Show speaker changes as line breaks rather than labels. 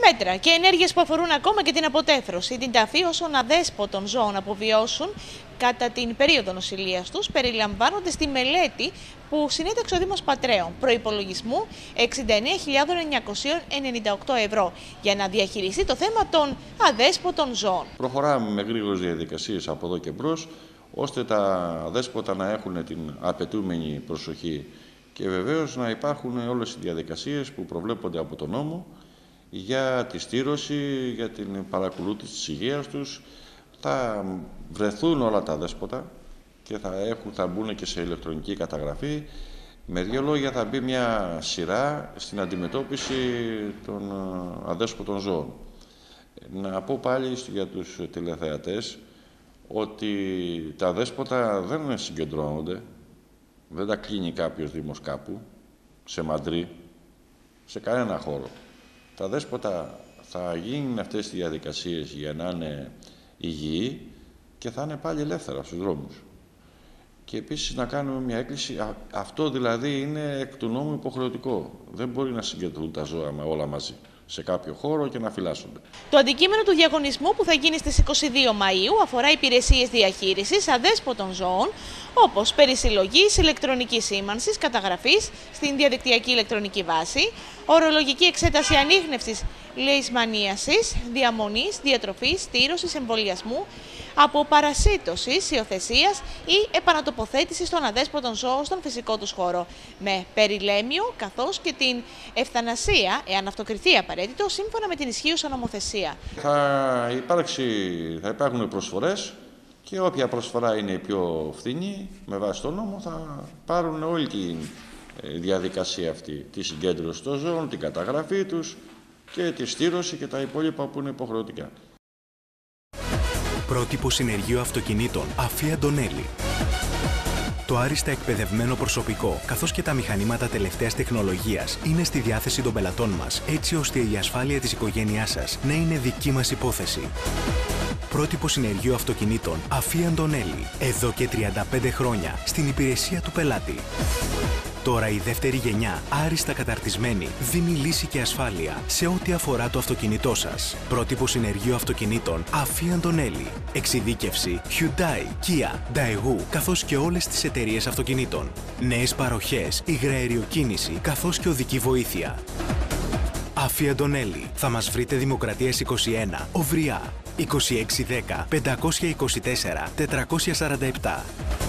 Μέτρα και ενέργειες που αφορούν ακόμα και την αποτέφρωση, την ταφή όσων αδέσποτων ζώων αποβιώσουν κατά την περίοδο νοσηλείας τους, περιλαμβάνονται στη μελέτη που συνέταξε ο Δήμος Πατρέων, προϋπολογισμού 69.998 ευρώ, για να διαχειριστεί το θέμα των αδέσποτων ζώων.
Προχωράμε με γρήγορες διαδικασίες από εδώ και μπρος, ώστε τα αδέσποτα να έχουν την απαιτούμενη προσοχή και βεβαίως να υπάρχουν όλες οι διαδικασίες που προβλέπονται από τον νόμο για τη στήρωση, για την παρακολούθηση της υγείας τους. Θα βρεθούν όλα τα αδέσποτα και θα μπουν και σε ηλεκτρονική καταγραφή. Με δύο λόγια, θα μπει μια σειρά στην αντιμετώπιση των αδέσποτων ζώων. Να πω πάλι για τους τηλεθεατές ότι τα αδέσποτα δεν συγκεντρώνονται, δεν τα κλείνει κάποιος δήμος κάπου, σε μαντρί, σε κανένα χώρο. Τα αδέσποτα θα γίνουν αυτές τις διαδικασίες για να είναι υγιεί και θα είναι πάλι ελεύθερα στους δρόμους. Και επίσης να κάνουμε μια έκκληση, αυτό δηλαδή είναι εκ του νόμου υποχρεωτικό. Δεν μπορεί να συγκεντρούν τα ζώα με όλα μαζί σε κάποιο χώρο και να φυλάσσονται.
Το αντικείμενο του διαγωνισμού που θα γίνει στις 22 Μαΐου αφορά υπηρεσίες διαχείρισης αδέσποτων ζώων, όπως περισυλλογής, ηλεκτρονικής σήμανσης, καταγραφής στην διαδικτυακή ηλεκτρονική βάση, ορολογική εξέταση ανίχνευσης λεϊσμανίασης, διαμονής, διατροφής, στήρωσης, εμβολιασμού, από παρασίτωσης, υιοθεσίας ή επανατοποθέτησης των αδέσποτων ζώων στον φυσικό τους χώρο, με περιλέμιο καθώς και την ευθανασία, εάν αυτό κριθεί απαραίτητο, σύμφωνα με την ισχύουσα νομοθεσία.
Θα υπάρχουν προσφορές και όποια προσφορά είναι η πιο φθηνή, με βάση τον νόμο, θα πάρουν όλη τη διαδικασία αυτή, τη συγκέντρωση των ζώων, την καταγραφή τους και τη στήρωση και τα υπόλοιπα που είναι υποχρεωτικά.
Πρότυπο συνεργείο αυτοκινήτων Αφή Αντωνέλη. Το άριστα εκπαιδευμένο προσωπικό, καθώς και τα μηχανήματα τελευταίας τεχνολογίας είναι στη διάθεση των πελατών μας, έτσι ώστε η ασφάλεια της οικογένειάς σας να είναι δική μας υπόθεση. Πρότυπο συνεργείο αυτοκινήτων Αφή Αντωνέλη. Εδώ και 35 χρόνια στην υπηρεσία του πελάτη. Τώρα η δεύτερη γενιά, άριστα καταρτισμένη, δίνει λύση και ασφάλεια σε ό,τι αφορά το αυτοκίνητό σας. Πρότυπο συνεργείο αυτοκινήτων Αφή Αντωνέλη. Εξειδίκευση Hyundai, Kia, Daewoo, καθώς και όλες τις εταιρείες αυτοκινήτων. Νέες παροχές, υγραεριοκίνηση, καθώς και οδική βοήθεια. Αφή Αντωνέλη. Θα μας βρείτε Δημοκρατίας 21, Οβριά, 2610 524 447.